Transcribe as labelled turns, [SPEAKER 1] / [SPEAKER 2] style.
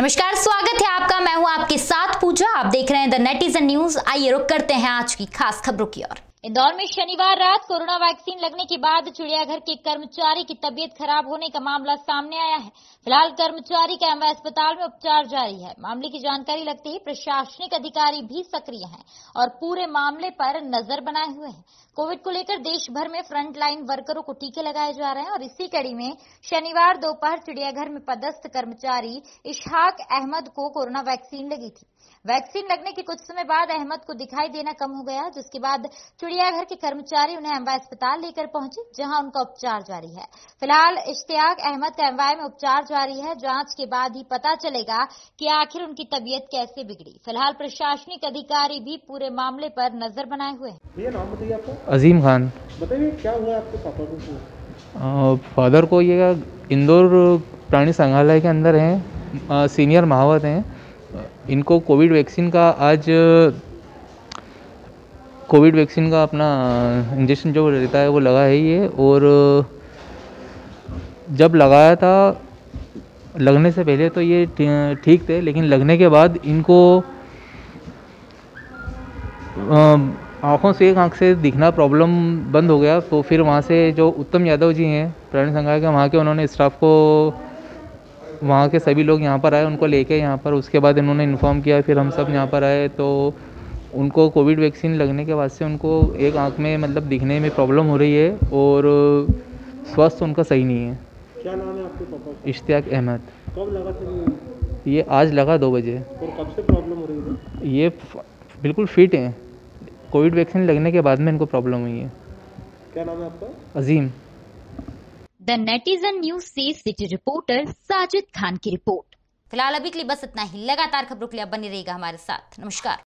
[SPEAKER 1] नमस्कार, स्वागत है आपका। मैं हूं आपके साथ पूजा। आप देख रहे हैं द नेटिजन न्यूज। आइए रुक करते हैं आज की खास खबरों की ओर। इंदौर में शनिवार रात कोरोना वैक्सीन लगने के बाद चिड़ियाघर के कर्मचारी की तबीयत खराब होने का मामला सामने आया है। फिलहाल कर्मचारी का एमवाय अस्पताल में उपचार जारी है। मामले की जानकारी लगते ही प्रशासनिक अधिकारी भी सक्रिय हैं और पूरे मामले पर नजर बनाए हुए हैं। कोविड को लेकर देश भर में फ्रंट लाइन वर्करों को टीके लगाए जा रहे हैं और इसी कड़ी में शनिवार दोपहर चिड़ियाघर में पदस्थ कर्मचारी इशहाक अहमद को कोरोना वैक्सीन लगी थी। वैक्सीन लगने के कुछ समय बाद अहमद को दिखाई देना कम हो गया, जिसके बाद चिड़ियाघर के कर्मचारी उन्हें एमवाय अस्पताल लेकर पहुंचे, जहां उनका उपचार जारी है। फिलहाल इश्तियाक अहमद का एमवाय में उपचार जारी है। जांच के बाद ही पता चलेगा कि आखिर उनकी तबीयत कैसे बिगड़ी। फिलहाल प्रशासनिक अधिकारी भी पूरे मामले पर नजर बनाए हुए हैं।
[SPEAKER 2] भैया नाम बताइए आपका।
[SPEAKER 3] अजीम खान।
[SPEAKER 2] बताइए क्या हुआ आपके पापा को?
[SPEAKER 3] फादर को ये इंदौर प्राणी संग्रहालय के अंदर हैं, सीनियर महावत हैं। इनको कोविड वैक्सीन का अपना इंजेक्शन जो रहता है वो लगा है ये। और जब लगाया था, लगने से पहले तो ये ठीक थे, लेकिन लगने के बाद इनको आँखों से एक आँख से दिखना प्रॉब्लम बंद हो गया। तो फिर वहाँ से जो उत्तम यादव जी हैं प्राणी संग्रहालय के, वहाँ के उन्होंने स्टाफ को, वहाँ के सभी लोग यहाँ पर आए, उनको लेके यहाँ पर, उसके बाद इन्होंने इन्फॉर्म किया। फिर हम सब यहाँ पर आए तो उनको कोविड वैक्सीन लगने के बाद से उनको एक आँख में मतलब दिखने में प्रॉब्लम हो रही है और स्वास्थ्य उनका सही नहीं है।
[SPEAKER 2] क्या नाम है आपके पापा का?
[SPEAKER 3] इश्तियाक अहमद।
[SPEAKER 2] कब लगा था
[SPEAKER 3] ये आज लगा 2 बजे।
[SPEAKER 2] और कब से प्रॉब्लम हो रही है?
[SPEAKER 3] ये बिल्कुल फिट हैं। कोविड वैक्सीन लगने के बाद में इनको प्रॉब्लम हुई है।
[SPEAKER 2] क्या नाम है आपका?
[SPEAKER 3] अजीम।
[SPEAKER 1] द नेटिजन न्यूज से सिटी रिपोर्टर साजिद खान की रिपोर्ट। फिलहाल अभी के लिए बस इतना ही। लगातार खबरों के लिए बने रहेगा हमारे साथ। नमस्कार।